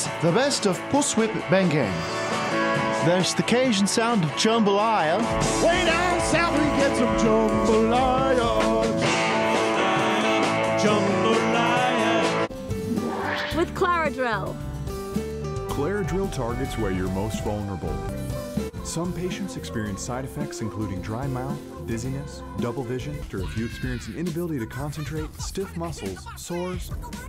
is the best of Pusswhip Banggang. There's the Cajun sound of jambalaya. Way down south we get some jambalaya. Jambalaya. With Claradrill. Claradrill targets where you're most vulnerable. Some patients experience side effects including dry mouth, dizziness, double vision, or if you experience an inability to concentrate, stiff muscles, sores.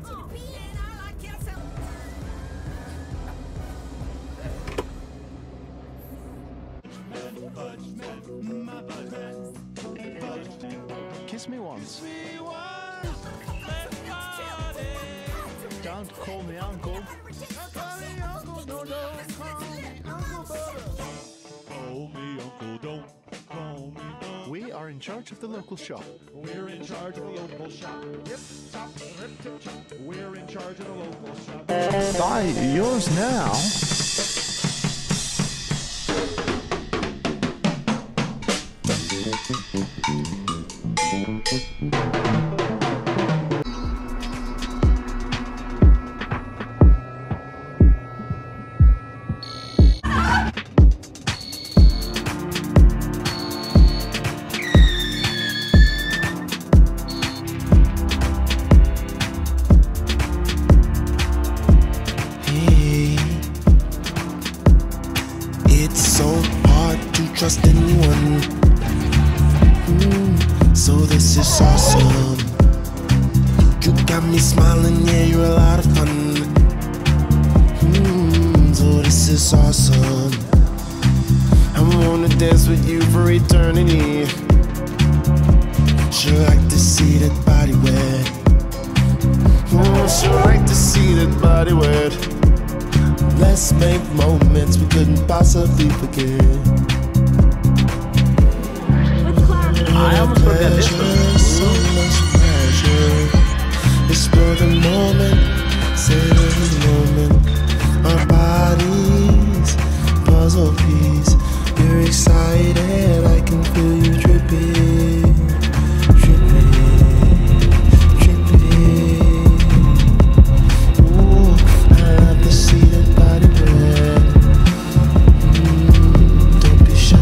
Kiss me once. Don't call me uncle. We are in charge of the local shop. We're in charge of the local shop. Yep, top, rip, tip, chop. We're in charge of the local shop. Buy yours now. Trust anyone. So this is awesome. You got me smiling, yeah, you're a lot of fun. So this is awesome. I wanna dance with you for eternity. Sure like to see that body wet. Sure like to see that body wet. Let's make moments we couldn't possibly forget. I almost forgot this one. So much pleasure. Explore the moment, savor the moment. Our bodies, puzzle piece. You're excited, I can feel you dripping, dripping, dripping. Ooh, I love to see that body wet. Don't be shy.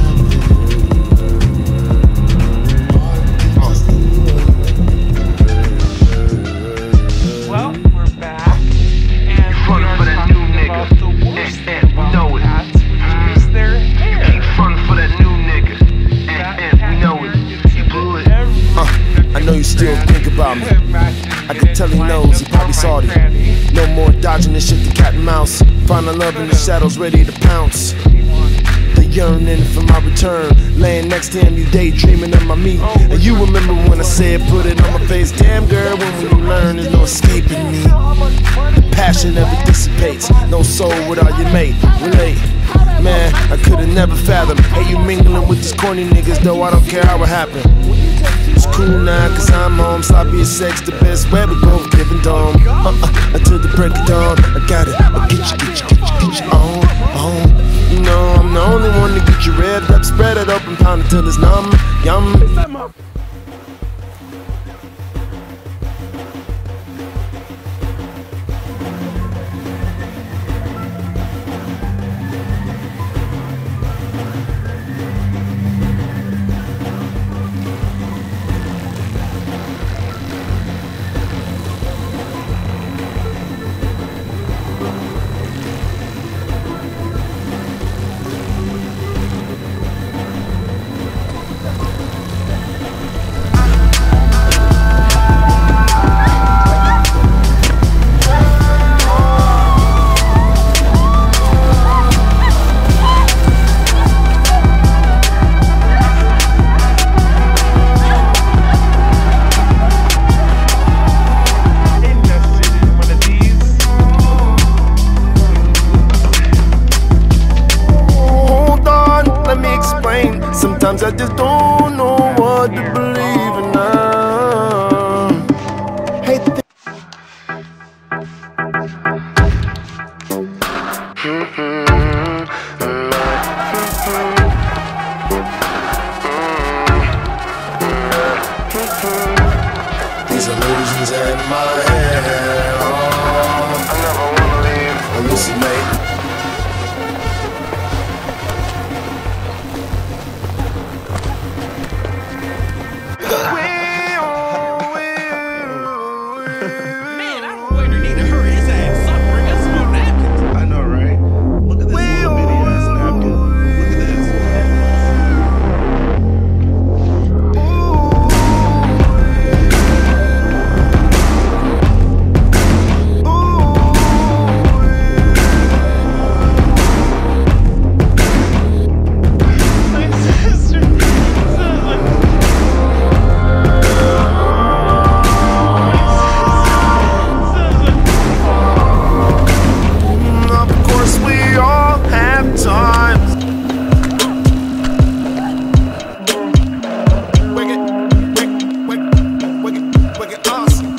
Well, we're back, and we are talking about the worst thing about cats, which is their hair. Keep frontin' for that new nigga, and we know it. You good? I know you still think about me. I can tell he knows, he probably salty. No more dodging this shit, the cat and mouse. Find a love in the shadows, ready to pounce. The yearning for my return. Laying next to him, you daydreaming of my meat. And you remember when I said put it on my face. Damn girl, when you learn there's no escaping me. The passion never dissipates. No soul without your mate. Relate. Man, I could've never fathomed. Hey, you mingling with these corny niggas, though I don't care how it happened. It's cool now, cause I'm home. Sloppy as sex, the best way we both giving dome. Until the break of dawn, I got it. I'll get you on. You know, I'm the only one to get you revved up. Spread it open, pound it till it's numb. Yum. Sometimes I just don't know what to believe in now. Hate the These illusions in my head. I never wanna leave. right. Man, I don't wonder need to hurry his ass up. Bring us some more napkins. I know, right? Look at this little bitty ass napkin. Look at this. Of course, we all have times. Wicked, awesome.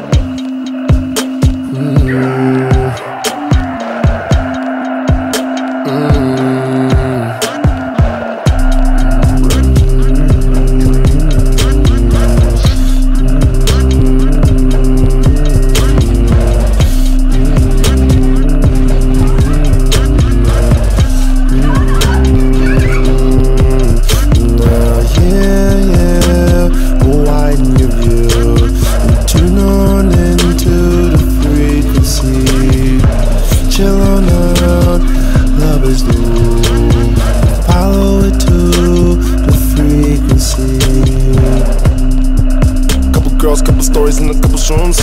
Yeah, widen your view and tune on into the frequency. Chill on out, love is the rule. Follow it to the frequency. Couple girls, couple stories, and a couple shrooms.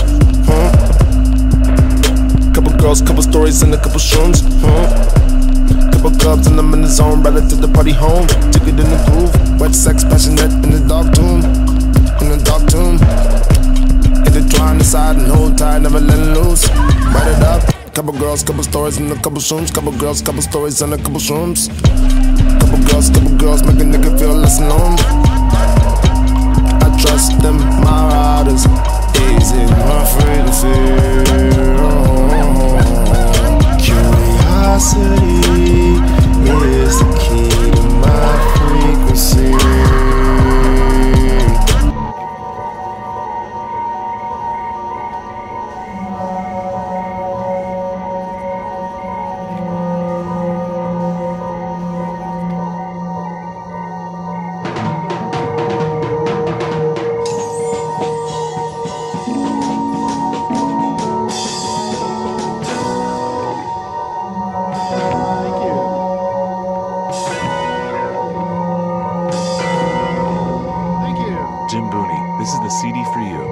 Couple girls, couple stories, and a couple shrooms. Couple clubs and I'm in the zone, rather to the party home. Took it in the groove, wet sex, passionate in the dark tomb. In the dark tomb. Intertwine inside and hold tight, never let it loose. Write it up. Couple girls, couple stories and a couple shrooms. Couple girls, couple stories and a couple shrooms. Couple girls, make a nigga feel less alone. I trust them, my riders. Easy, my frequency. Curiosity is the key to my frequency. This is the CD for you.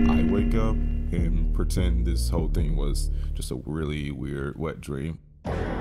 Pretend this whole thing was just a really weird wet dream.